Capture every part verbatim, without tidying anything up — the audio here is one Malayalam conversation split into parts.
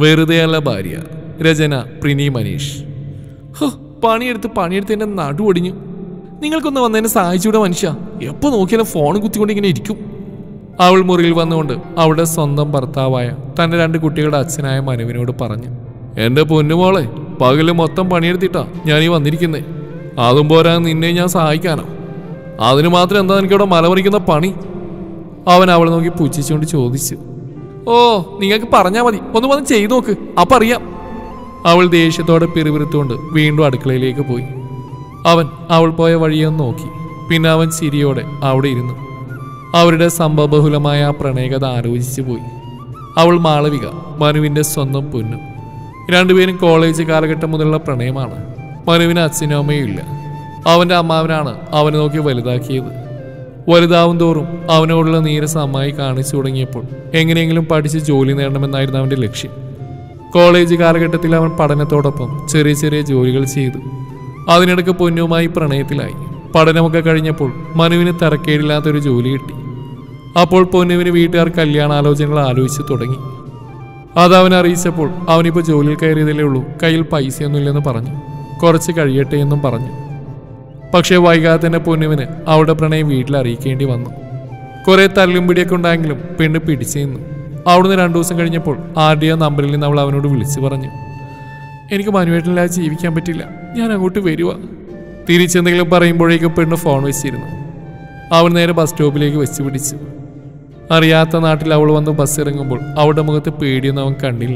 വെറുതെയല്ല ഭാര്യ. രചന പ്രിനി മനീഷ്. ഹോ, പണിയെടുത്ത് പണിയെടുത്ത് എൻ്റെ നടു ഒടിഞ്ഞു. നിങ്ങൾക്കൊന്ന് വന്നതിനെ സഹായിച്ചൂടെ മനുഷ്യ? എപ്പോൾ നോക്കിയാലും ഫോൺ കുത്തിക്കൊണ്ട് ഇങ്ങനെ ഇരിക്കും. അവൾ മുറിയിൽ വന്നുകൊണ്ട് അവളുടെ സ്വന്തം ഭർത്താവായ തൻ്റെ രണ്ട് കുട്ടികളുടെ അച്ഛനായ മനുവിനോട് പറഞ്ഞു. എൻ്റെ പൊന്നുമോളെ, പകല് മൊത്തം പണിയെടുത്തിട്ടാ ഞാനീ വന്നിരിക്കുന്നേ. അതും പോരാ നിന്നെ ഞാൻ സഹായിക്കാനോ? അതിന് മാത്രം എന്താ എനിക്കവിടെ മലമറിക്കുന്ന പണി? അവൻ അവളെ നോക്കി പുച്ഛിച്ചുകൊണ്ട് ചോദിച്ചു. ഓ, നിങ്ങൾക്ക് പറഞ്ഞാൽ മതി, ഒന്ന് വന്ന് ചെയ്തു നോക്ക്, അപ്പം അറിയാം. അവൾ ദേഷ്യത്തോടെ പിറുപിറുത്തുകൊണ്ട് വീണ്ടും അടുക്കളയിലേക്ക് പോയി. അവൻ അവൾ പോയ വഴിയൊന്ന് നോക്കി. പിന്നെ അവൻ ചിരിയോടെ അവിടെ ഇരുന്നു. അവരുടെ സംഭവബഹുലമായ ആ പ്രണയകഥ ആലോചിച്ചു പോയി. അവൾ മാളവിക, മനുവിൻ്റെ സ്വന്തം പൊന്നു. രണ്ടുപേരും കോളേജ് കാലഘട്ടം മുതലുള്ള പ്രണയമാണ്. മനുവിന് അച്ഛനും അമ്മയും ഇല്ല. അവൻ്റെ അമ്മാവനാണ് അവനെ നോക്കി വലുതാക്കിയത്. വലുതാവും തോറും അവനോടുള്ള നീരസം അമ്മായി കാണിച്ചു തുടങ്ങിയപ്പോൾ എങ്ങനെയെങ്കിലും പഠിച്ച് ജോലി നേടണമെന്നായിരുന്നു അവൻ്റെ ലക്ഷ്യം. കോളേജ് കാലഘട്ടത്തിൽ അവൻ പഠനത്തോടൊപ്പം ചെറിയ ചെറിയ ജോലികൾ ചെയ്തു. അതിനിടയ്ക്ക് പൊന്നുമായി പ്രണയത്തിലായി. പഠനമൊക്കെ കഴിഞ്ഞപ്പോൾ മനുവിന് തരക്കേടില്ലാത്തൊരു ജോലി കിട്ടി. അപ്പോൾ പൊന്നുവിന് വീട്ടുകാർ കല്യാണാലോചനകൾ ആലോചിച്ച് തുടങ്ങി. അതവൻ അറിയിച്ചപ്പോൾ അവനിപ്പോൾ ജോലിയിൽ കയറിയതല്ലേ ഉള്ളൂ, കയ്യിൽ പൈസയൊന്നുമില്ലെന്ന് പറഞ്ഞു. കുറച്ച് കഴിയട്ടെ എന്നും പറഞ്ഞു. പക്ഷേ വൈകാതെ തന്നെ പൊന്നുവിന് അവളുടെ പ്രണയം വീട്ടിൽ അറിയിക്കേണ്ടി വന്നു. കുറേ തല്ലും പിടിയൊക്കെ ഉണ്ടായെങ്കിലും പെണ്ണ് പിടിച്ചു നിന്നു. അവിടുന്ന് രണ്ടു ദിവസം കഴിഞ്ഞപ്പോൾ ആരുടെയോ നമ്പറിൽ നിന്ന് അവൾ അവനോട് വിളിച്ചു പറഞ്ഞു. എനിക്ക് മനുവേട്ടനില്ലാതെ ജീവിക്കാൻ പറ്റില്ല, ഞാൻ അങ്ങോട്ട് വരുക. തിരിച്ചെന്തെങ്കിലും പറയുമ്പോഴേക്കും പെണ്ണ് ഫോൺ വെച്ചിരുന്നു. അവൻ നേരെ ബസ് സ്റ്റോപ്പിലേക്ക് വെച്ച് പിടിച്ചു. അറിയാത്ത നാട്ടിൽ അവൾ വന്ന് ബസ് ഇറങ്ങുമ്പോൾ അവളുടെ മുഖത്ത് പേടിയൊന്നും അവൻ കണ്ടില്ല.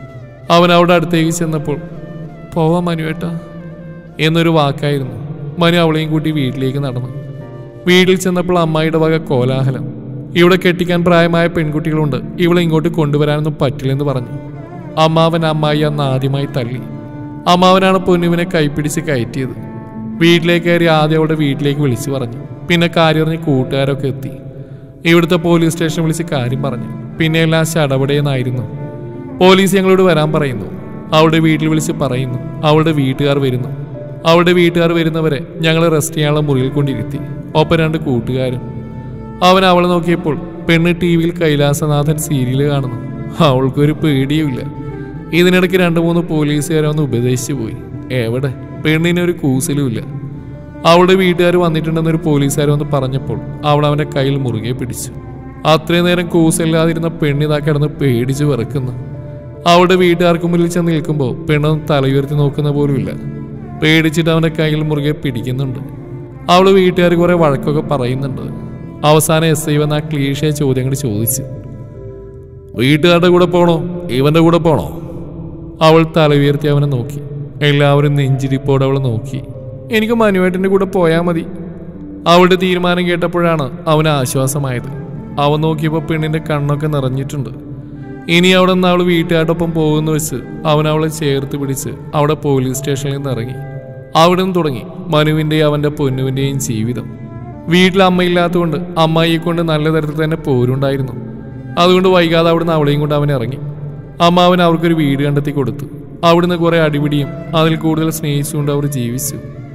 അവൻ അവിടെ അടുത്തേക്ക് ചെന്നപ്പോൾ പോവാം മനുവേട്ട എന്നൊരു വാക്കായിരുന്നു. മനു അവളെയും കൂട്ടി വീട്ടിലേക്ക് നടന്നു. വീട്ടിൽ ചെന്നപ്പോൾ അമ്മായിയുടെ വക കോലാഹലം. ഇവിടെ കെട്ടിക്കാൻ പ്രായമായ പെൺകുട്ടികളുണ്ട്, ഇവളെ ഇങ്ങോട്ട് കൊണ്ടുവരാനൊന്നും പറ്റില്ലെന്ന് പറഞ്ഞു. അമ്മാവൻ അമ്മായി അന്ന് ആദ്യമായി തള്ളി. അമ്മാവനാണ് പൊന്നുവിനെ കൈപ്പിടിച്ച് കയറ്റിയത്. വീട്ടിലേക്ക് കയറി ആദ്യം അവളുടെ വീട്ടിലേക്ക് വിളിച്ചു പറഞ്ഞു. പിന്നെ കാര്യം പറഞ്ഞ് കൂട്ടുകാരൊക്കെ എത്തി. ഇവിടുത്തെ പോലീസ് സ്റ്റേഷൻ വിളിച്ച് കാര്യം പറഞ്ഞു. പിന്നെ എല്ലാം ചടപടയെന്നായിരുന്നു. പോലീസ് ഞങ്ങളോട് വരാൻ പറയുന്നു. അവളുടെ വീട്ടിൽ വിളിച്ച് പറയുന്നു. അവളുടെ വീട്ടുകാർ വരുന്നു. അവളുടെ വീട്ടുകാർ വരുന്നവരെ ഞങ്ങൾ റെസ്റ്റ് ചെയ്യാനുള്ള മുറിയിൽ കൊണ്ടിരുത്തി. ഒപ്പം രണ്ട് കൂട്ടുകാരും. അവൻ അവളെ നോക്കിയപ്പോൾ പെണ്ണ് ടി വിയിൽ കൈലാസനാഥൻ സീരിയൽ കാണുന്നു. അവൾക്കൊരു പേടിയുമില്ല. ഇതിനിടയ്ക്ക് രണ്ട് മൂന്ന് പോലീസുകാരെ ഒന്ന് ഉപദേശിച്ചു പോയി. എവിടെ, പെണ്ണിനൊരു കൂസലുമില്ല. അവളുടെ വീട്ടുകാർ വന്നിട്ടുണ്ടെന്നൊരു പോലീസുകാർ വന്ന് പറഞ്ഞപ്പോൾ അവൾ അവൻ്റെ കയ്യിൽ മുറുകെ പിടിച്ചു. അത്രയും നേരം കൂസലില്ലാതിരുന്ന പെണ്ണിതാ കിടന്ന് പേടിച്ച് വിറക്കുന്നു. അവളുടെ വീട്ടുകാർക്ക് മുന്നിൽ ചെന്ന് നിൽക്കുമ്പോൾ പെണ്ണൊന്ന് തലയുയർത്തി നോക്കുന്ന പോലുമില്ല. പേടിച്ചിട്ട് അവൻ്റെ കയ്യിൽ മുറുകെ പിടിക്കുന്നുണ്ട്. അവൾ വീട്ടുകാർ കുറെ വഴക്കൊക്കെ പറയുന്നുണ്ട്. അവസാനം എസ് ഐ വന്ന ആ ക്ലീഷേ ചോദ്യങ്ങൾ ചോദിച്ചു. വീട്ടുകാരുടെ കൂടെ പോണോ ഇവന്റെ കൂടെ പോണോ? അവൾ തല ഉയർത്തി അവനെ നോക്കി. എല്ലാവരും നെഞ്ചിരിപ്പോടെ അവൾ നോക്കി. എനിക്ക് മനുവേട്ടൻ്റെ കൂടെ പോയാൽ മതി. അവളുടെ തീരുമാനം കേട്ടപ്പോഴാണ് അവന് ആശ്വാസമായത്. അവൻ നോക്കിയപ്പോൾ പെണ്ണിൻ്റെ കണ്ണൊക്കെ നിറഞ്ഞിട്ടുണ്ട്. ഇനി അവിടെ നിന്ന് അവൾ വീട്ടുകാരോടൊപ്പം പോകുമെന്ന് വെച്ച് അവൻ അവളെ ചേർത്ത് പിടിച്ച് അവിടെ പോലീസ് സ്റ്റേഷനിൽ നിന്ന് ഇറങ്ങി. അവിടെ നിന്ന് തുടങ്ങി മനുവിൻ്റെയും അവൻ്റെ പൊന്നുവിൻ്റെയും ജീവിതം. വീട്ടിൽ അമ്മയില്ലാത്തതുകൊണ്ട് അമ്മായിയെ കൊണ്ട് നല്ല തരത്തിൽ തന്നെ പോരുണ്ടായിരുന്നു. അതുകൊണ്ട് വൈകാതെ അവിടുന്ന് അവളെയും കൊണ്ട് അവൻ ഇറങ്ങി. അമ്മാവൻ അവർക്കൊരു വീട് കണ്ടെത്തി കൊടുത്തു. അവിടുന്ന് കുറേ അടിപിടിയും അതിൽ കൂടുതൽ സ്നേഹിച്ചുകൊണ്ട് അവർ ജീവിച്ചു.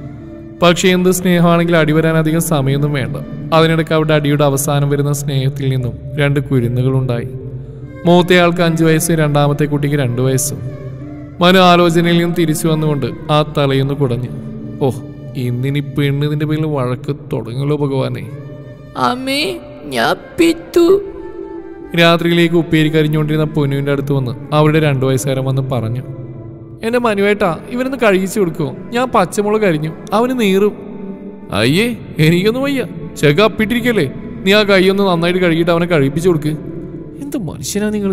പക്ഷേ എന്ത് സ്നേഹമാണെങ്കിൽ അടിവരാൻ അധികം സമയമൊന്നും വേണ്ട. അതിനിടയ്ക്ക് അവരുടെ അടിയുടെ അവസാനം വരുന്ന സ്നേഹത്തിൽ നിന്നും രണ്ട് കുരുന്നുകളുണ്ടായി. മൂത്തയാൾക്ക് അഞ്ചു വയസ്സും രണ്ടാമത്തെ കുട്ടിക്ക് രണ്ടു വയസ്സും. മനു ആലോചനയിൽ നിന്നും തിരിച്ചു വന്നുകൊണ്ട് ആ തലയൊന്ന് കുടഞ്ഞു. ഓ, ഇന്നിനി പെണ്ണിതിൻ്റെ പേരിൽ വഴക്ക് തുടങ്ങുമല്ലോ ഭഗവാനെ. അമ്മേ, ഞാൻ പിത്തു. രാത്രിയിലേക്ക് ഉപ്പേരി കരിഞ്ഞുകൊണ്ടിരുന്ന പൊന്നുവിൻ്റെ അടുത്ത് വന്ന് അവരുടെ രണ്ടു വയസ്സുകാരൻ വന്ന് പറഞ്ഞു. എൻ്റെ മനുവേട്ടാ, ഇവനൊന്ന് കഴിച്ചു കൊടുക്കുമോ? ഞാൻ പച്ചമുളക് കരിഞ്ഞു, അവന് നീറും. അയ്യേ, എനിക്കൊന്നും വയ്യ. ചെക അപ്പിട്ടിരിക്കല്ലേ, നീ ആ കൈയൊന്ന് നന്നായിട്ട് കഴുകിയിട്ട് അവനെ കഴിപ്പിച്ചു കൊടുക്ക്. എന്ത് മനുഷ്യനാ നിങ്ങൾ?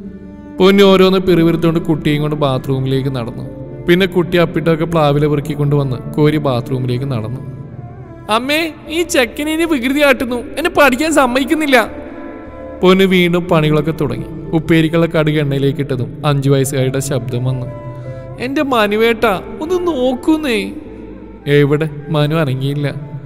പൊന്നു ഓരോന്ന് പിറുപിറുത്തോണ്ട് കുട്ടിയെയും കൊണ്ട് ബാത്റൂമിലേക്ക് നടന്നു. പിന്നെ കുട്ടി അപ്പിട്ടൊക്കെ പ്ലാവിലെ പെറുക്കിക്കൊണ്ട് വന്ന് കോരി ബാത്റൂമിലേക്ക് നടന്നു. അമ്മേ, ഈ ചെക്കനെ ഇനി വികൃതി കാട്ടുന്നു, എന്നെ പഠിക്കാൻ സമ്മതിക്കുന്നില്ല. പൊന്നു വീണ്ടും പണികളൊക്കെ തുടങ്ങി. ഉപ്പേരിക്കുള്ള കടുക് എണ്ണയിലേക്ക് ഇട്ടതും അഞ്ചു വയസ്സുകാരുടെ ശബ്ദം വന്നു. എൻ്റെ മനുവേട്ടാ, ഒന്ന് നോക്കുന്നേ. എവിടെ? മനു അനങ്ങിയില്ല.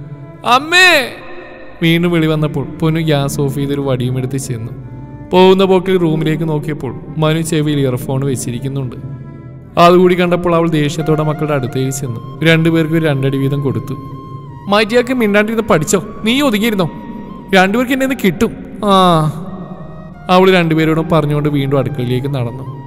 അമ്മേ! വീണ്ടും വിളി വന്നപ്പോൾ പൊന്നു ഗ്യാസ് ഓഫ് ചെയ്തൊരു വടിയും എടുത്ത് ചെന്നു. പോകുന്ന പോക്കിൽ റൂമിലേക്ക് നോക്കിയപ്പോൾ മനു ചെവിയിൽ ഇയർഫോൺ വെച്ചിരിക്കുന്നുണ്ട്. അതുകൂടി കണ്ടപ്പോൾ അവൾ ദേഷ്യത്തോടെ മക്കളുടെ അടുത്തേക്ക് ചെന്നു. രണ്ടുപേർക്കും രണ്ടടി വീതം കൊടുത്തു. മര്യാദക്ക് മിണ്ടാണ്ടിരുന്ന് പഠിച്ചോ, നീ ഒതുങ്ങിയിരുന്നോ? രണ്ടുപേർക്ക് എന്നെ കിട്ടും. ആ അവൾ രണ്ടുപേരോടും പറഞ്ഞുകൊണ്ട് വീണ്ടും അടുക്കളയിലേക്ക് നടന്നു.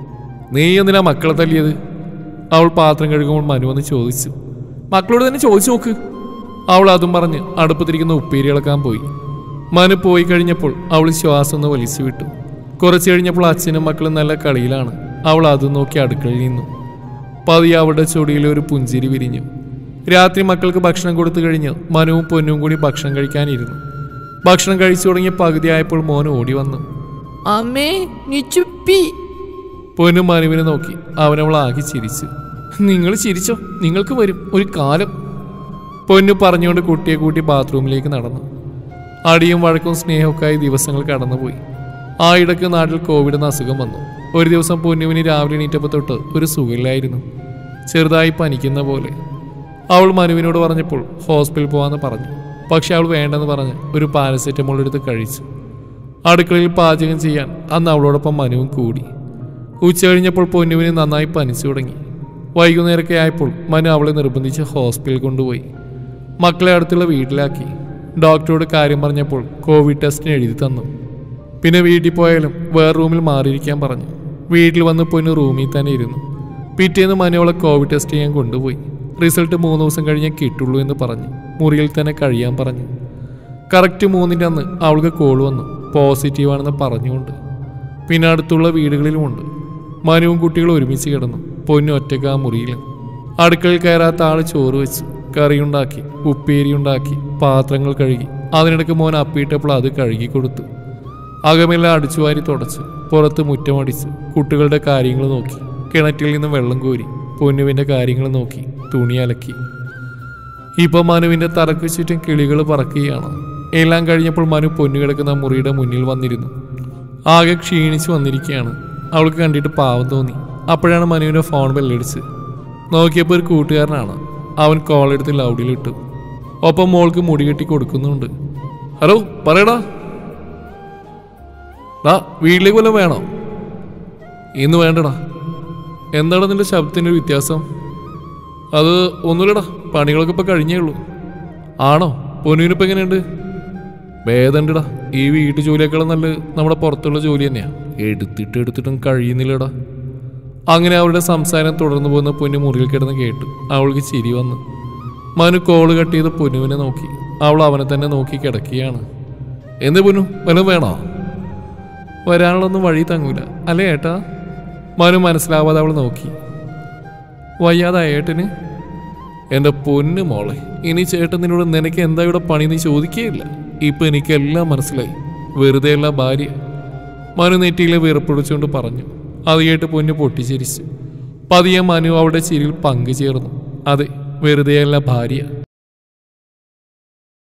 നീ എന്തിനാ മക്കളെ തല്ലിയത്? അവൾ പാത്രം കഴുകുമ്പോൾ മനു വന്ന് ചോദിച്ചു. മക്കളോട് തന്നെ ചോദിച്ചു നോക്ക്. അവൾ അതും പറഞ്ഞ് അടുപ്പത്തിരിക്കുന്ന ഉപ്പേരി ഇളക്കാൻ പോയി. മനു പോയി കഴിഞ്ഞപ്പോൾ അവൾ ശ്വാസം ഒന്ന് വലിച്ചു വിട്ടു. കുറച്ച് കഴിഞ്ഞപ്പോൾ അച്ഛനും മക്കളും നല്ല കളിയിലാണ്. അവൾ അതും നോക്കി അടുക്കളയിൽ നിന്നു. പതിയെ അവളുടെ ചൊടിയിൽ ഒരു പുഞ്ചിരി വിരിഞ്ഞു. രാത്രി മക്കൾക്ക് ഭക്ഷണം കൊടുത്തു കഴിഞ്ഞ് മനുവും പൊന്നും കൂടി ഭക്ഷണം കഴിക്കാനിരുന്നു. ഭക്ഷണം കഴിച്ചു തുടങ്ങിയ പകുതിയായപ്പോൾ മോൻ ഓടി വന്നു. അമ്മേ നീ ചുപ്പി. പൊന്നും മനുവിനെ നോക്കി. അവനവൾ ആകെ ചിരിച്ചു. നിങ്ങൾ ചിരിച്ചോ, നിങ്ങൾക്ക് വരും ഒരു കാലം. പൊന്നു പറഞ്ഞുകൊണ്ട് കുട്ടിയെ കൂട്ടി ബാത്റൂമിലേക്ക് നടന്നു. അടിയും വഴക്കും സ്നേഹമൊക്കെയായി ദിവസങ്ങൾ കടന്നുപോയി. ആ ഇടയ്ക്ക് നാട്ടിൽ കോവിഡ് എന്ന അസുഖം വന്നു. ഒരു ദിവസം പൊന്നുവിന് രാവിലെ എണീറ്റപ്പോൾ തൊട്ട് ഒരു സുഖമില്ലായിരുന്നു. ചെറുതായി പനിക്കുന്ന പോലെ. അവൾ മനുവിനോട് പറഞ്ഞപ്പോൾ ഹോസ്പിറ്റലിൽ പോകാമെന്ന് പറഞ്ഞു. പക്ഷെ അവൾ വേണ്ടെന്ന് പറഞ്ഞ് ഒരു പാരസെറ്റമോൾ എടുത്ത് കഴിച്ചു. അടുക്കളയിൽ പാചകം ചെയ്യാൻ അന്ന് അവളോടൊപ്പം മനുവും കൂടി. ഉച്ച കഴിഞ്ഞപ്പോൾ പൊന്നുവിന് നന്നായി പനിച്ചു തുടങ്ങി. വൈകുന്നേരമൊക്കെ ആയപ്പോൾ മനു അവളെ നിർബന്ധിച്ച് ഹോസ്പിറ്റലിൽ കൊണ്ടുപോയി. മക്കളെ അടുത്തുള്ള വീട്ടിലാക്കി. ഡോക്ടറോട് കാര്യം പറഞ്ഞപ്പോൾ കോവിഡ് ടെസ്റ്റിന് എഴുതി തന്നു. പിന്നെ വീട്ടിൽ പോയാലും വേറെ റൂമിൽ മാറിയിരിക്കാൻ പറഞ്ഞു. വീട്ടിൽ വന്ന് പൊന്നു റൂമിൽ തന്നെ ഇരുന്നു. പിറ്റേന്ന് മനു അവളെ കോവിഡ് ടെസ്റ്റ് ചെയ്യാൻ കൊണ്ടുപോയി. റിസൾട്ട് മൂന്ന് ദിവസം കഴിഞ്ഞാൽ കിട്ടുള്ളൂ എന്ന് പറഞ്ഞു. മുറിയിൽ തന്നെ കഴിയാൻ പറഞ്ഞു. കറക്റ്റ് മൂന്നിൻ്റെ അന്ന് അവൾക്ക് കോൾ വന്നു, പോസിറ്റീവാണെന്ന് പറഞ്ഞുകൊണ്ട്. പിന്നെ അടുത്തുള്ള വീടുകളിലുമുണ്ട്. മനുവും കുട്ടികളും ഒരുമിച്ച് കിടന്നു. പൊന്നു ഒറ്റയ്ക്ക് ആ മുറിയിൽ. അടുക്കളയിൽ കയറാത്ത ആൾ ചോറ് വെച്ചു, കറിയുണ്ടാക്കി, ഉപ്പേരിയുണ്ടാക്കി, പാത്രങ്ങൾ കഴുകി. അതിനിടയ്ക്ക് മോൻ അപ്പിയിട്ടപ്പോൾ അത് കഴുകി കൊടുത്തു. അകമെല്ലാം അടിച്ചുവാരി തുടച്ചു. പുറത്ത് മുറ്റമടിച്ചു. കുട്ടികളുടെ കാര്യങ്ങൾ നോക്കി. കിണറ്റിൽ നിന്ന് വെള്ളം കോരി. പൊന്നുവിൻ്റെ കാര്യങ്ങൾ നോക്കി. തുണി അലക്കി. ഇപ്പം മനുവിൻ്റെ തലക്ക് ചുറ്റും കിളികൾ പറക്കുകയാണ്. എല്ലാം കഴിഞ്ഞപ്പോൾ മനു പൊന്നു കിടക്കുന്ന മുറിയുടെ മുന്നിൽ വന്നിരുന്നു. ആകെ ക്ഷീണിച്ച് വന്നിരിക്കുകയാണ്. അവൾക്ക് കണ്ടിട്ട് പാവം തോന്നി. അപ്പോഴാണ് മനുവിൻ്റെ ഫോൺ ബെല്ലടിച്ച്. നോക്കിയപ്പോൾ ഒരു കൂട്ടുകാരനാണ്. അവൻ കോൾ എടുത്ത് ലൗഡിലിട്ടു. ഒപ്പം മോൾക്ക് മുടി കെട്ടി കൊടുക്കുന്നുണ്ട്. ഹലോ പറയടാ. ഡാ വീട്ടിലേക്ക് വല്ലതും വേണോ? ഇന്ന് വേണ്ടടാ. എന്താണ് നിന്റെ ശബ്ദത്തിൻ്റെ ഒരു വ്യത്യാസം? അത് ഒന്നുമില്ലടാ, പണികളൊക്കെ ഇപ്പം കഴിഞ്ഞേ ഉള്ളൂ. ആണോ? പൊന്നുവിനിപ്പോൾ എങ്ങനെയുണ്ട്? ഭേദമുണ്ടടാ. ഈ വീട്ടു ജോലിയേക്കാളും നല്ല നമ്മുടെ പുറത്തുള്ള ജോലി തന്നെയാണ്. എടുത്തിട്ട് എടുത്തിട്ടും കഴിയുന്നില്ലടാ. അങ്ങനെ അവരുടെ സംസാരം തുടർന്നു പോകുന്ന പൊന്നു മുറിയിൽ കിടന്ന് കേട്ടു. അവൾക്ക് ചിരി വന്നു. മനു കോള് കട്ട് ചെയ്ത് പൊന്നുവിനെ നോക്കി. അവൾ അവനെ തന്നെ നോക്കി കിടക്കുകയാണ്. എന്ത് പൊന്നു, വല്ലതും വേണോ? വരാനുള്ളൊന്നും വഴി തങ്ങൂല അല്ലേ ഏട്ടാ? മനു മനസ്സിലാവാതെ അവൾ നോക്കി. വയ്യാതെ ഏട്ടന്? എൻ്റെ പൊന്നു മോളെ, ഇനി ചേട്ടൻ നിന്നോട് നിനക്ക് എന്താ ഇവിടെ പണി നീ ചോദിക്കുകയില്ല. ഇപ്പം എനിക്കെല്ലാം മനസ്സിലായി. വെറുതെ അല്ല ഭാര്യ. മനു നെറ്റിയിലെ വിറപ്പൊടിച്ചുകൊണ്ട് പറഞ്ഞു. അത് കേട്ട് പൊന്നു പൊട്ടിച്ചിരിച്ചു. പതിയെ മനു അവളുടെ ചിരിയിൽ പങ്കുചേർന്നു. അതെ, വെറുതെയല്ല ഭാര്യ.